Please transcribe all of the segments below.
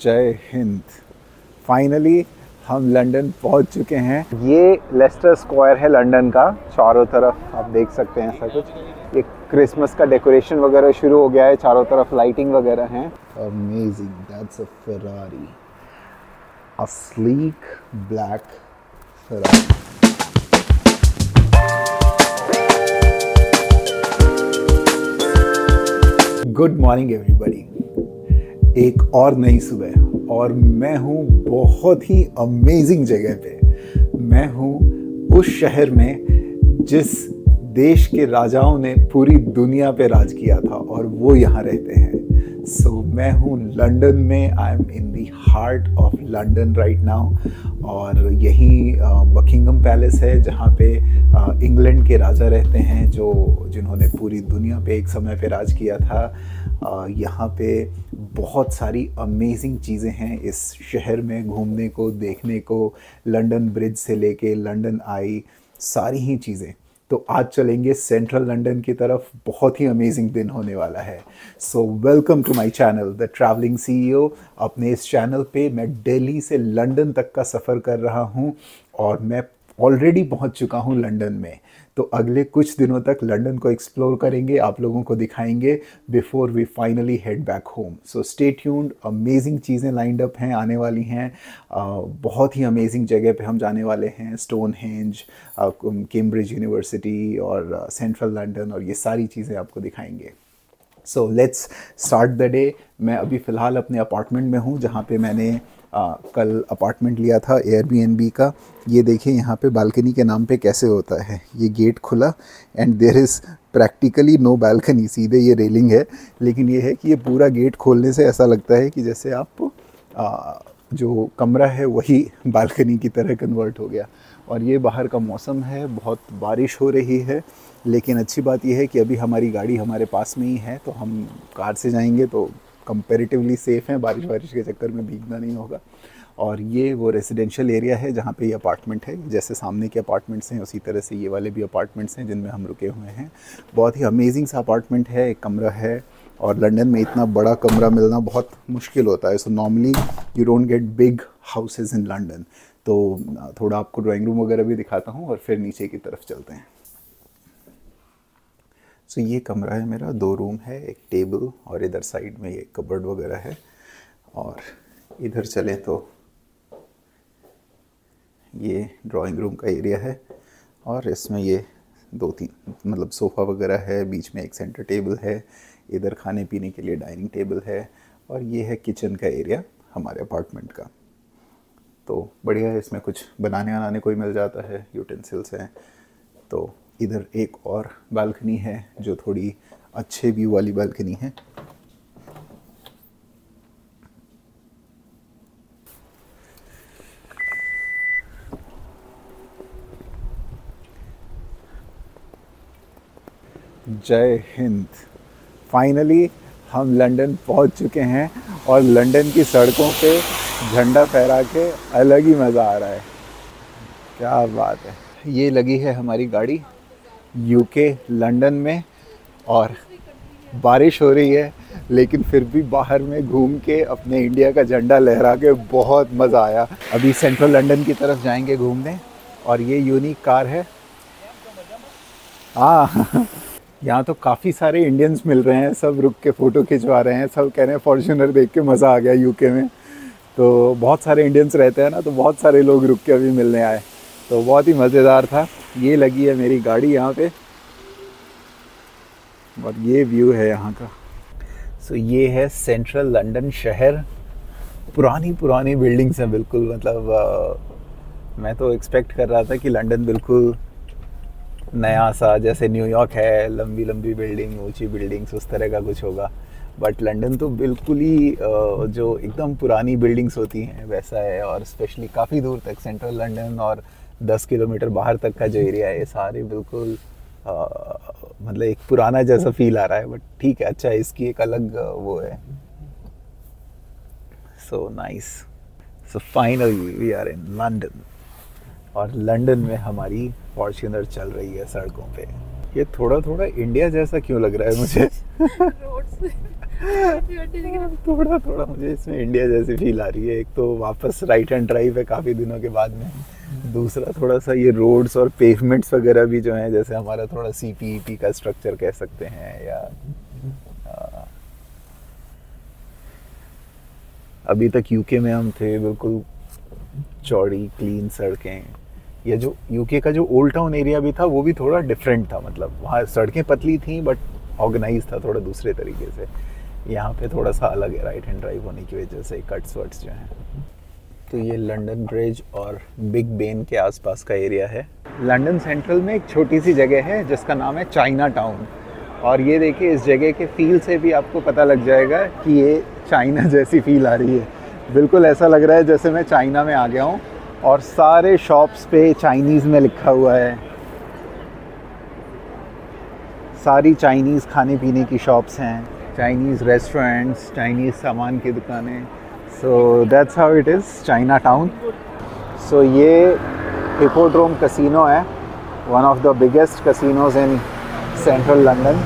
जय हिंद। फाइनली हम लंदन पहुंच चुके हैं। ये लेस्टर स्क्वायर है लंदन का, चारों तरफ आप देख सकते हैं ऐसा कुछ। ये क्रिसमस का डेकोरेशन वगैरह शुरू हो गया है, चारों तरफ लाइटिंग वगैरह हैं। Amazing, that's a Ferrari, a sleek black Ferrari. Good morning everybody. एक और नई सुबह और मैं हूँ बहुत ही अमेजिंग जगह पे। मैं हूँ उस शहर में जिस देश के राजाओं ने पूरी दुनिया पे राज किया था और वो यहाँ रहते हैं। मैं हूँ लंदन में। I am in the heart of London right now. और यही बकिंगम पैलेस है जहाँ पे इंग्लैंड के राजा रहते हैं जिन्होंने पूरी दुनिया पे एक समय पे राज किया था। यहाँ पे बहुत सारी अमेजिंग चीज़ें हैं इस शहर में घूमने को, देखने को। लंदन ब्रिज से लेके लंदन आई, सारी ही चीज़ें। तो आज चलेंगे सेंट्रल लंदन की तरफ। बहुत ही अमेजिंग दिन होने वाला है। Welcome to my channel the travelling CEO. अपने इस चैनल पे मैं दिल्ली से लंदन तक का सफ़र कर रहा हूँ और मैं ऑलरेडी पहुँच चुका हूँ लंदन में। तो अगले कुछ दिनों तक लंदन को एक्सप्लोर करेंगे, आप लोगों को दिखाएंगे before we finally head back home. So stay tuned, amazing चीज़ें लाइंड अप हैं, आने वाली हैं। बहुत ही अमेजिंग जगह पे हम जाने वाले हैं। स्टोनहेंज, कैम्ब्रिज यूनिवर्सिटी और सेंट्रल लंदन, और ये सारी चीज़ें आपको दिखाएंगे। So let's start the day. मैं अभी फ़िलहाल अपने अपार्टमेंट में हूँ जहाँ पे मैंने कल अपार्टमेंट लिया था एयरबीएनबी का। ये देखिए यहाँ पे बालकनी के नाम पे कैसे होता है। ये गेट खुला and there is practically no balcony, सीधे ये रेलिंग है। लेकिन ये है कि ये पूरा गेट खोलने से ऐसा लगता है कि जैसे आप जो कमरा है वही बालकनी की तरह कन्वर्ट हो गया। और ये बाहर का मौसम है, बहुत बारिश हो रही है। लेकिन अच्छी बात यह है कि अभी हमारी गाड़ी हमारे पास में ही है, तो हम कार से जाएंगे तो कंपैरेटिवली सेफ़ हैं, बारिश के चक्कर में भीगना नहीं होगा। और ये वो रेजिडेंशियल एरिया है जहाँ पे ये अपार्टमेंट है। जैसे सामने के अपार्टमेंट्स हैं उसी तरह से ये वाले भी अपार्टमेंट्स हैं जिनमें हम रुके हुए हैं। बहुत ही अमेजिंग सा अपार्टमेंट है, एक कमरा है। और लंदन में इतना बड़ा कमरा मिलना बहुत मुश्किल होता है। So normally you don't get big houses in London. तो थोड़ा आपको ड्राइंग रूम वगैरह भी दिखाता हूँ और फिर नीचे की तरफ चलते हैं। सो ये कमरा है मेरा, 2 रूम है, एक टेबल और इधर साइड में ये कबर्ड वगैरह है। और इधर चलें तो ये ड्राइंग रूम का एरिया है और इसमें ये 2-3 मतलब सोफ़ा वगैरह है, बीच में एक सेंटर टेबल है, इधर खाने पीने के लिए डाइनिंग टेबल है। और ये है किचन का एरिया हमारे अपार्टमेंट का। तो बढ़िया है, इसमें कुछ बनाने को ही मिल जाता है, यूटेंसिल्स हैं। तो इधर एक और बालकनी है जो थोड़ी अच्छे व्यू वाली बालकनी है। जय हिंद। फाइनली हम लंदन पहुंच चुके हैं और लंदन की सड़कों पे झंडा फहरा के अलग ही मज़ा आ रहा है। क्या बात है। ये लगी है हमारी गाड़ी यूके लंदन में और बारिश हो रही है, लेकिन फिर भी बाहर में घूम के अपने इंडिया का झंडा लहरा के बहुत मज़ा आया। अभी सेंट्रल लंदन की तरफ जाएंगे घूमने। और ये यूनिक कार है। हाँ यहाँ तो काफ़ी सारे इंडियंस मिल रहे हैं, सब रुक के फ़ोटो खिंचवा रहे हैं। सब कह रहे हैं फॉर्च्यूनर देख के मज़ा आ गया यूके में। तो बहुत सारे इंडियंस रहते हैं ना, तो बहुत सारे लोग रुक के अभी मिलने आए, तो बहुत ही मज़ेदार था। ये लगी है मेरी गाड़ी यहाँ पे और ये व्यू है यहाँ का। सो ये है सेंट्रल लंदन शहर। पुरानी बिल्डिंग्स हैं बिल्कुल। मतलब मैं तो एक्सपेक्ट कर रहा था कि लंदन बिल्कुल नया सा, जैसे न्यूयॉर्क है, लंबी बिल्डिंग, ऊंची बिल्डिंग्स, उस तरह का कुछ होगा। बट लंदन तो बिल्कुल ही जो एकदम पुरानी बिल्डिंग्स होती हैं वैसा है। और स्पेशली काफ़ी दूर तक सेंट्रल लंदन और 10 किलोमीटर बाहर तक का जो एरिया है, ये सारे बिल्कुल मतलब एक पुराना जैसा फील आ रहा है। बट ठीक है, अच्छा है, इसकी एक अलग वो है। So nice. So finally we are in London और लंदन में हमारी फॉर्च्यूनर चल रही है सड़कों पे। ये थोड़ा इंडिया जैसा क्यों लग रहा है मुझे? थोड़ा थोड़ा मुझे इसमें इंडिया जैसी फील आ रही है। एक तो वापस राइट हैंड ड्राइव है काफ़ी दिनों के बाद में, दूसरा थोड़ा सा ये रोड्स और पेवमेंट्स वगैरह भी जो हैं जैसे हमारा थोड़ा CPEP का स्ट्रक्चर कह सकते हैं, या अभी तक यूके में हम थे बिल्कुल चौड़ी क्लीन सड़कें। या जो यूके का जो ओल्ड टाउन एरिया भी था वो भी थोड़ा डिफरेंट था, मतलब वहाँ सड़कें पतली थी बट ऑर्गेनाइज था थोड़ा दूसरे तरीके से। यहाँ पे थोड़ा सा अलग है राइट हैंड ड्राइव होने की वजह से, कट्स वट्स जो हैं। तो ये लंदन ब्रिज और बिग बेन के आसपास का एरिया है। लंदन सेंट्रल में एक छोटी सी जगह है जिसका नाम है चाइना टाउन, और ये देखिए इस जगह के फील से भी आपको पता लग जाएगा कि ये चाइना जैसी फील आ रही है। बिल्कुल ऐसा लग रहा है जैसे मैं चाइना में आ गया हूँ, और सारे शॉप्स पे चाइनीज़ में लिखा हुआ है। सारी चाइनीज़ खाने पीने की शॉप्स हैं, चाइनीज़ रेस्टोरेंट्स, चाइनीज़ सामान की दुकानें। So that's how it is Chinatown. So ये हिपोड्रोम कैसीनो है, one of the biggest casinos in central London.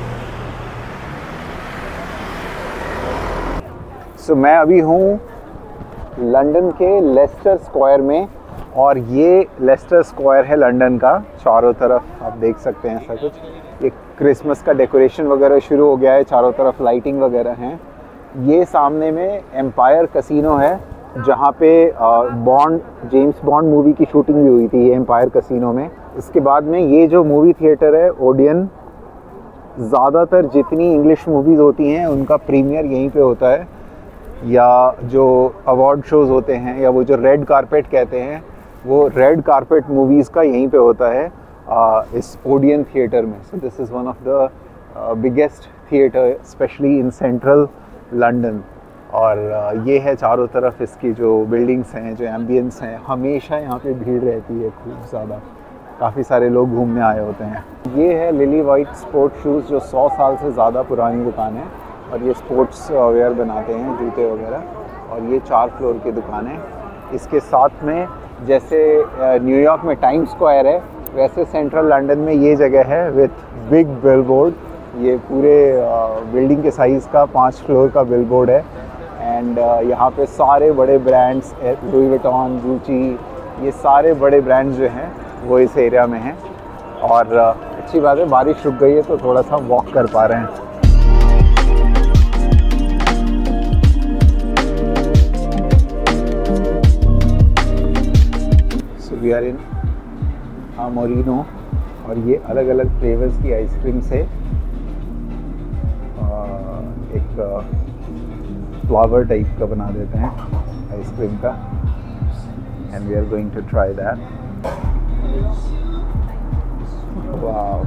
So मैं अभी हूँ लंदन के लेस्टर स्क्वायर में, और ये लेस्टर स्क्वायर है लंदन का। चारों तरफ आप देख सकते हैं ऐसा कुछ, ये क्रिसमस का डेकोरेशन वगैरह शुरू हो गया है, चारों तरफ लाइटिंग वगैरह हैं। ये सामने में एम्पायर कैसीनो है जहाँ पे जेम्स बॉन्ड मूवी की शूटिंग भी हुई थी एम्पायर कैसीनो में। इसके बाद में ये जो मूवी थिएटर है ओडियन, ज़्यादातर जितनी इंग्लिश मूवीज़ होती हैं उनका प्रीमियर यहीं पे होता है, या जो अवार्ड शोज़ होते हैं या वो जो रेड कारपेट कहते हैं, वो रेड कारपेट मूवीज़ का यहीं पे होता है इस ओडियन थिएटर में। So this is one of the biggest theatre specially in central London. और ये है चारों तरफ इसकी जो बिल्डिंग्स हैं, जो एम्बियंस हैं, हमेशा यहाँ पे भीड़ रहती है खूब ज़्यादा, काफ़ी सारे लोग घूमने आए होते हैं। ये है लिली वाइट स्पोर्ट शूज़, जो 100 साल से ज़्यादा पुरानी दुकान है, और ये स्पोर्ट्स वेयर बनाते हैं, जूते वगैरह। और ये 4 फ्लोर की दुकान है। इसके साथ में जैसे न्यूयॉर्क में टाइम स्क्वायर है, वैसे सेंट्रल लंदन में ये जगह है विथ बिग बिलबोर्ड। ये पूरे बिल्डिंग के साइज़ का 5 फ्लोर का बिलबोर्ड है। एंड यहाँ पे सारे बड़े ब्रांड्स, लुई विटॉन, गुची, ये सारे बड़े ब्रांड्स जो हैं वो इस एरिया में हैं। और अच्छी बात है बारिश रुक गई है तो थोड़ा सा वॉक कर पा रहे हैं। सो वी आर इन आमोरिनो, और ये अलग अलग फ्लेवर्स की आइसक्रीम से एक फ्लावर टाइप का बना देते हैं आइसक्रीम का, and we are going to try that. Wow,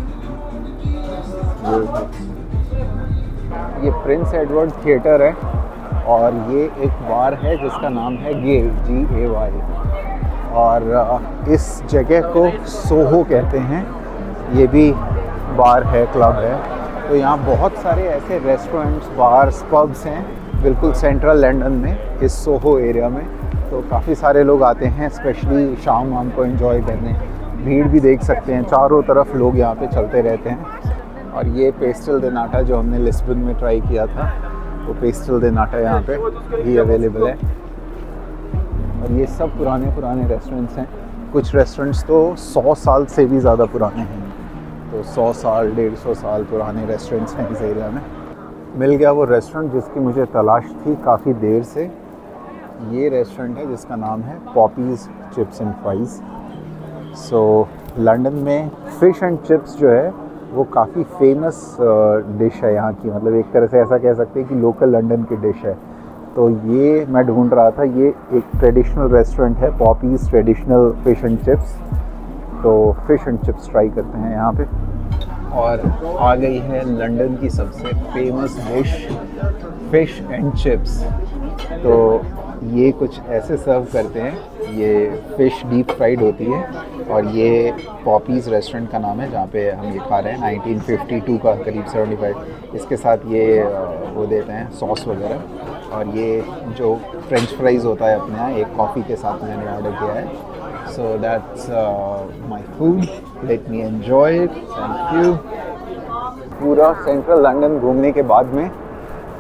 ये प्रिंस एडवर्ड थिएटर है, और ये एक बार है जिसका नाम है गे, GAY। और इस जगह को सोहो कहते हैं। ये भी बार है, क्लब है। तो यहाँ बहुत सारे ऐसे रेस्टोरेंट्स, बार्स, पब्स हैं बिल्कुल सेंट्रल लंदन में, इस सोहो एरिया में। तो काफ़ी सारे लोग आते हैं स्पेशली शाम वाम को एंजॉय करने। भीड़ भी देख सकते हैं, चारों तरफ लोग यहाँ पे चलते रहते हैं। और ये पेस्टल दे नाटा जो हमने लिस्बन में ट्राई किया था, वो पेस्टल दे नाटा यहाँ पे भी अवेलेबल है। और ये सब पुराने रेस्टोरेंट्स हैं। कुछ रेस्टोरेंट्स तो 100 साल से भी ज़्यादा पुराने हैं, तो 100 साल 150 साल पुराने रेस्टोरेंट्स हैं इस एरिया में। मिल गया वो रेस्टोरेंट जिसकी मुझे तलाश थी काफ़ी देर से। ये रेस्टोरेंट है जिसका नाम है Poppies chips and fries. So London में फ़िश एंड चिप्स जो है वो काफ़ी फेमस डिश है यहाँ की, मतलब एक तरह से ऐसा कह सकते हैं कि लोकल लंदन की डिश है। तो ये मैं ढूंढ रहा था, ये एक ट्रेडिशनल रेस्टोरेंट है, Poppies traditional fish and chips. तो फ़िश एंड चिप्स ट्राई करते हैं यहाँ पे। और आ गई है लंदन की सबसे famous dish, fish and chips. तो ये कुछ ऐसे सर्व करते हैं, ये फ़िश डीप फ्राइड होती है, और ये पॉपीज़ रेस्टोरेंट का नाम है जहाँ पे हम ये खा रहे हैं, 1952 का करीब 75। इसके साथ ये वो देते हैं सॉस वगैरह। और ये जो फ्रेंच फ्राइज़ होता है अपने यहाँ, एक कॉफ़ी के साथ मैंने ऑर्डर किया है। So that's my food. Let me enjoy it. Thank you. पूरा सेंट्रल लंदन घूमने के बाद में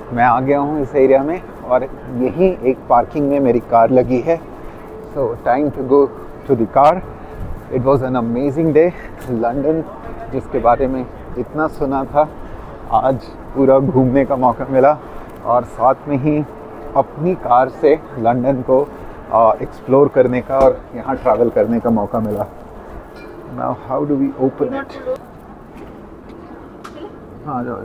मैं आ गया हूँ इस एरिया में और यहीं एक पार्किंग में मेरी कार लगी है। So time to go to the car. It was an amazing day. London जिसके बारे में इतना सुना था, आज पूरा घूमने का मौका मिला और साथ में ही अपनी कार से लंदन को एक्सप्लोर करने का और यहाँ ट्रैवल करने का मौका मिला। Now how do we open it? हाँ, जाओ।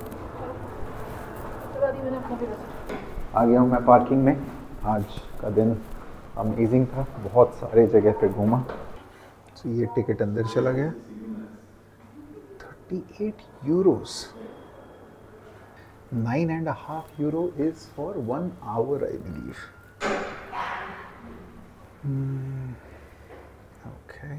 आ गया हूँ मैं पार्किंग में। आज का दिन अमेजिंग था, बहुत सारे जगह पे घूमा। तो ये टिकट अंदर चला गया। 38 euros, 9.5 euro is for 1 hour, I believe. Okay.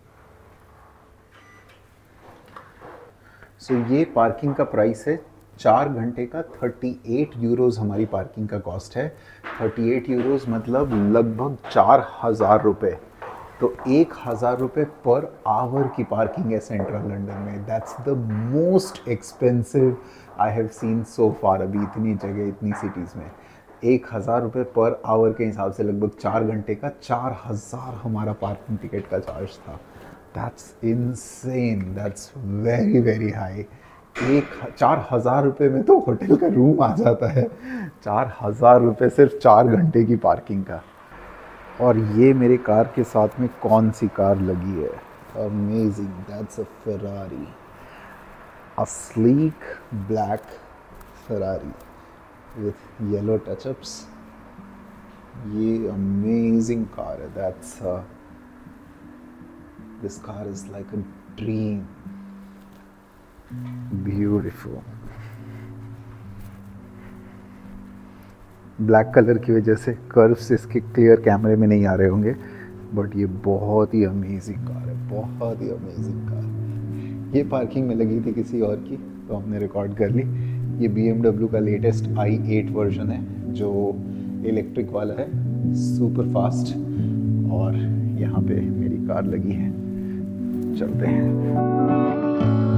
So ये पार्किंग का प्राइस है 4 घंटे का। 38 यूरोज़ हमारी पार्किंग का कॉस्ट है। 38 यूरोज़ मतलब लगभग 4,000 रुपये। तो 1,000 रुपये पर आवर की पार्किंग है सेंट्रल लंदन में। That's the most expensive I have seen so far. अभी इतनी जगह, इतनी सिटीज़ में 1,000 रुपये पर आवर के हिसाब से लगभग 4 घंटे का 4,000 हमारा पार्किंग टिकट का चार्ज था। That's insane, that's very very high. 4,000 रुपये में तो होटल का रूम आ जाता है। 4,000 रुपये सिर्फ 4 घंटे की पार्किंग का। और ये मेरे कार के साथ में कौन सी कार लगी है? Amazing, that's a Ferrari, a sleek black Ferrari with yellow touch ups. ये अमेजिंग कार है। That's this car is like a dream, beautiful. Black colour की वजह से कर्व्स इसके क्लियर कैमरे में नहीं आ रहे होंगे, बट ये बहुत ही अमेजिंग कार है, बहुत ही अमेजिंग कार। ये पार्किंग में लगी थी किसी और की, तो हमने रिकॉर्ड कर ली। ये BMW का लेटेस्ट i8 वर्जन है जो इलेक्ट्रिक वाला है, सुपर फास्ट। और यहाँ पे मेरी कार लगी है, चलते हैं।